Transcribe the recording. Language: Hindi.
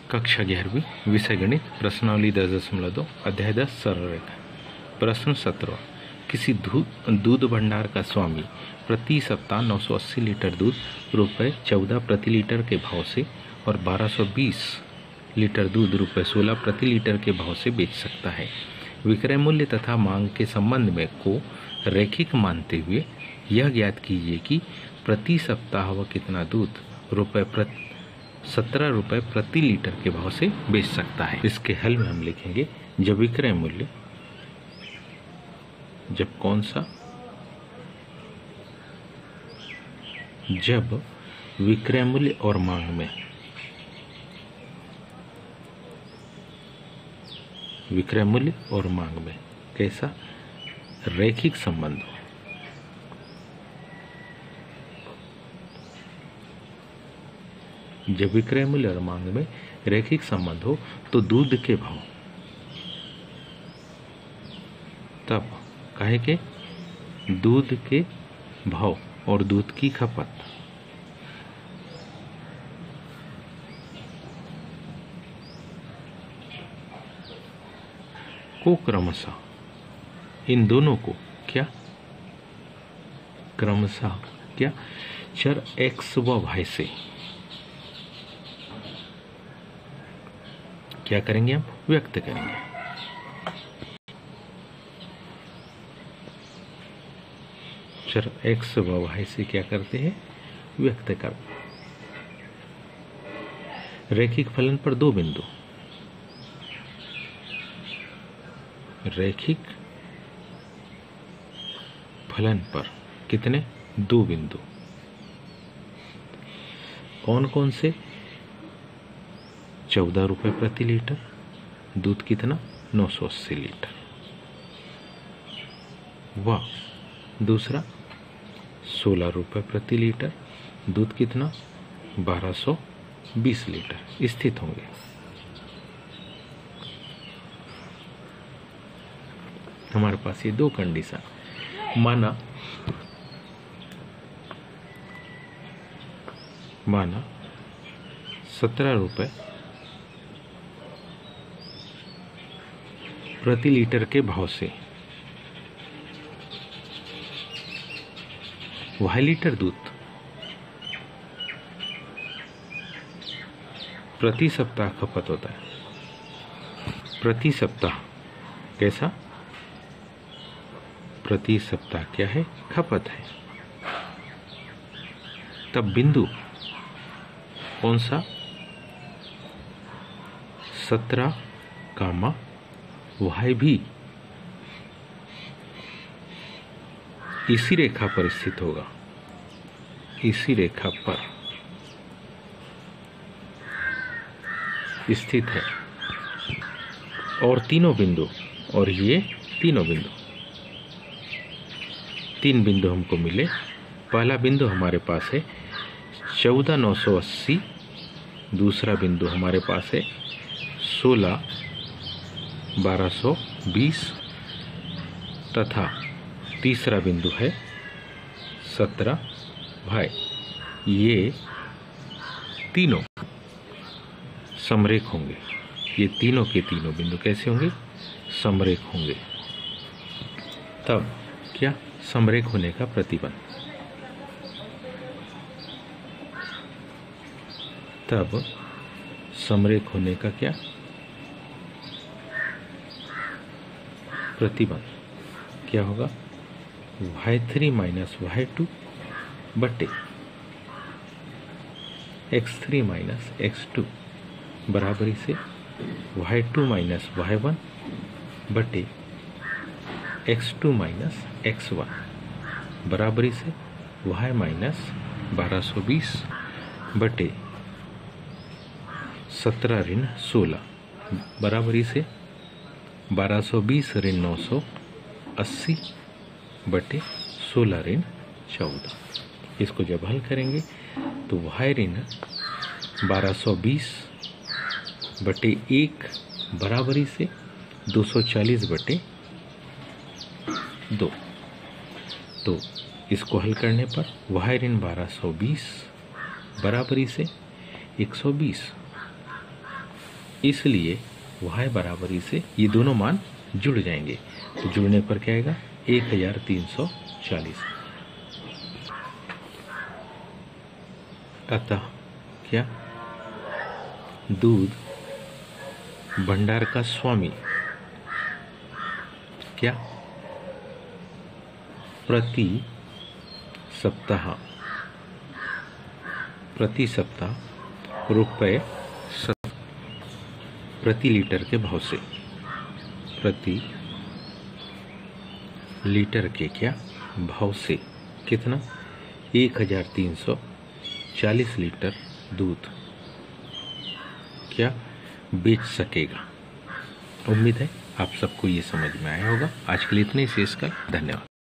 कक्षा 11वीं विषय गणित प्रश्नावली 10.2 अध्याय 10 सरल रेखा। प्रश्न 17। किसी दूध भंडार का स्वामी प्रति सप्ताह 980 लीटर दूध ₹14 प्रति लीटर के भाव से और 1220 लीटर दूध ₹16 प्रति लीटर के भाव से बेच सकता है। विक्रय मूल्य तथा मांग के संबंध में को रैखिक मानते हुए यह ज्ञात कीजिए कि प्रति सप्ताह वह कितना दूध ₹17 प्रति लीटर के भाव से बेच सकता है। इसके हल में हम लिखेंगे जब विक्रय मूल्य जब विक्रय मूल्य और मांग में कैसा रैखिक संबंध हो। जब विक्रय मूल्य और मांग में रैखिक संबंध हो तो दूध के भाव, तब काहे के दूध के भाव और दूध की खपत को क्रमशः इन दोनों को क्रमशः चर x व y से क्या करेंगे, हम व्यक्त करेंगे। चर x व y से क्या करते हैं, व्यक्त करते। रैखिक फलन पर दो बिंदु, रैखिक फलन पर कितने, दो बिंदु। कौन कौन से, ₹14 प्रति लीटर, दूध कितना 980 लीटर, व दूसरा ₹16 प्रति लीटर, दूध कितना 1220 लीटर स्थित होंगे। हमारे पास ये दो कंडीशन, माना ₹17 प्रति लीटर के भाव से वह लीटर दूध प्रति सप्ताह खपत होता है। प्रति सप्ताह कैसा, प्रति सप्ताह क्या है, खपत है। तब बिंदु कौन सा, 17 y भी इसी रेखा पर स्थित होगा, इसी रेखा पर स्थित है। और तीनों बिंदु, और ये तीनों बिंदु, तीन बिंदु हमको मिले। पहला बिंदु हमारे पास है 14,980, दूसरा बिंदु हमारे पास है 16,1220 तथा तीसरा बिंदु है 17 ये तीनों समरेख होंगे। ये तीनों के तीनों बिंदु कैसे होंगे, समरेख होंगे। तब क्या, समरेख होने का प्रतिबंध, तब समरेख होने का क्या, प्रतिबंध क्या होगा, y3 माइनस y2 बटे x3 माइनस x2 बराबरी से y2 माइनस y1 बटे x2 माइनस x1 बराबरी से y माइनस 1220 बटे 17 ऋण 16 बराबरी से 1220 ऋण 980 बटे 16 ऋण 14। इसको जब हल करेंगे तो y ऋण 1220 बटे 1 बराबरी से 240 बटे 2। तो इसको हल करने पर y ऋण 1220 बराबरी से 120 इसलिए y बराबर इसे ये दोनों मान जुड़ जाएंगे। तो जुड़ने पर क्या आएगा 1340। अतः क्या दूध भंडार का स्वामी क्या प्रति सप्ताह रुपए प्रति लीटर के भाव से प्रति लीटर के क्या भाव से कितना 1340 लीटर दूध क्या बेच सकेगा। उम्मीद है आप सबको ये समझ में आया होगा। आज के लिए इतने ही, शेष कल। धन्यवाद।